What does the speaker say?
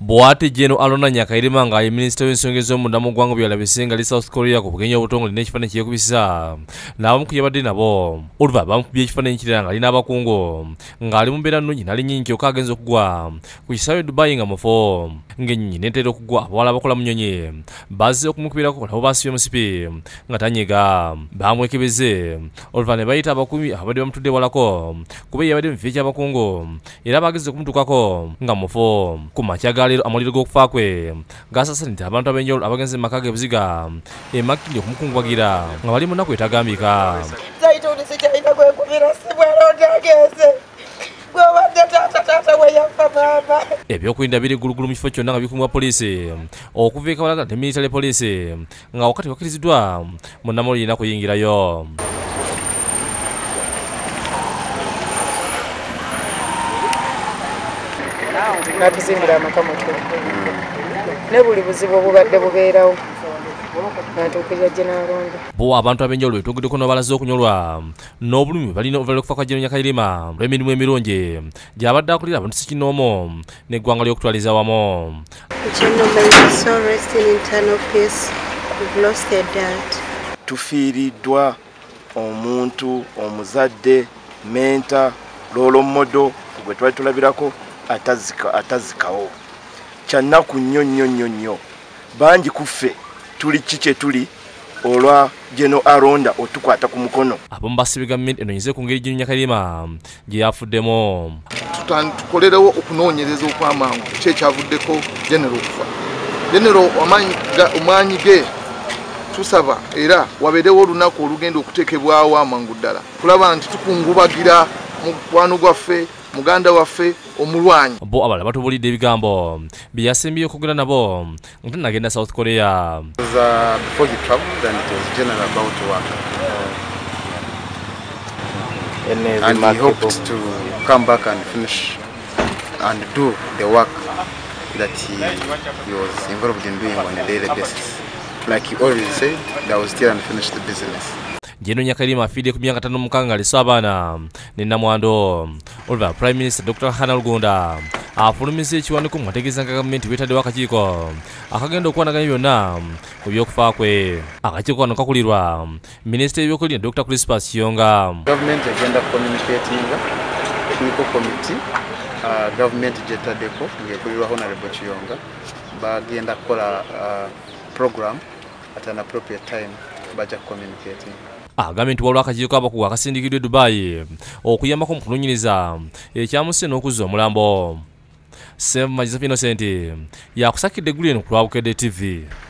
Bw'ate Jeno Alona Nyakairima nga ye minisita w'ensonga ez'omunda mu ggwanga byalabisinga li South Korea ku bugenya obutongole n'ekifaananyi kyekubisa n'abamu ku yabadde nabo oluva bamukubye ekifaananyi kirala nga alina abakungu ng'ali mu mbeera nnungi nali nnyingi kyokka agenza okugwa ku kisaawe Dubai nga mufo ng'ennyonyi n'entera okugwa abawala abakola mu nnyonyi bazze okumukubirako nabo baasibye musipi nga tanyega bamwekebeze oluva ne bayita abakumi abadde bamutudde walako kuba yabadde mu kifo ky'abakungu era bageze okumutuukako nga mufo ku makya leero amuliro g'okufa kwe gasasanidde abantu ab'enjawulo abagenze mu maka g'ebuziga emakindi okumukungubagira nga bali mu nnaku etagambika. Ebyokulinda biri gulugulu mu kifo kyonna nga bikuumibwa poliisi okuva e Kabalagala ne militale poliisi nga wakati wakkiriziddwa munnamawulire yina kuyingirayo. Natuzimbira amaka muto ne buli buzibu obubadde bubeerawo natuukirira General Alonda. Bo abantu ab'enjawulo beetogeddeko n'obalaze okunyolwa n'obulumi balina oluvannyuma lw'okufa kwa General Nyakairima lw'emirimu emirungi gy'abadde akolera abantu si kinoomu n'eggwanga ly'okutwaliza awamu. Tufiiriddwa omuntu omuzadde menta Lolo Modo gwe twali tulabirako atazikawo kyannaku nnyo bangi kuffe tuli kike tuli olwa General Alonda otukwata ku mukono. Abamu basibye gavumenti enoonyize ku ngeri General Nyakairima gye yafuddemu. Tukolerewo okunoonyereza okw'amangu kyekyavuddeko General okufa. General omwanyi ge tusaba era wabeerewo olunaku olugenda okuteekebwawo amangu ddala tulaba nti tukungubagira mu mukwano gwaffe muganda waffe omulwanyi. Bo abalala batubulidde ebigambo bye yasembiye okwogera nabo nti nagenda South Korea. Before he traveled and it was general about work. And he hoped to come back and finish and do the work that he was involved in doing on a daily basis. Like he always said, that was still unfinished business. General Nyakairima afiidde ku myaka 56 ng'alese abaana ne nnamwando oluva Prime Minister Dr. Hannah Rugunda afulumizza ekiwandiiko mu mategeeza nga gavumenti beetaddewo akakiiko akagenda okwanaganya byonna ku by'okufa kwe. Akakiiko kano kakulirwa Minisita w'ebyokwerinda Dr. Crispus Kiyonga. Gavumenti egenda communicatinga technical committee gavumenti gyetaddeko ng'ekulirwa Honorable Kiyonga bagenda kukola program at an appropriate time bajja communicating. Agambye nti waliwo akakiiko abakugu akasindikiddwa e Dubai okuyambako mu kunoonyereza ekyamusse n'okuzza omulambo. Save Majiza Innocent yakusakidde eggulu eno ku Lwabukedde TV.